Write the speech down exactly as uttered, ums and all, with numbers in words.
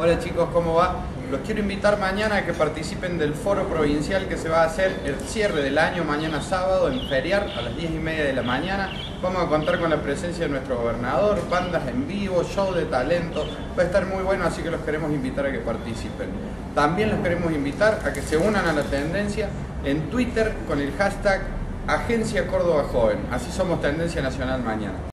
Hola chicos, ¿cómo va? Los quiero invitar mañana a que participen del foro provincial que se va a hacer el cierre del año, mañana sábado, en Feriar, a las diez y media de la mañana. Vamos a contar con la presencia de nuestro gobernador, bandas en vivo, show de talento. Va a estar muy bueno, así que los queremos invitar a que participen. También los queremos invitar a que se unan a la tendencia en Twitter con el hashtag Agencia Córdoba Joven. Así somos Tendencia Nacional mañana.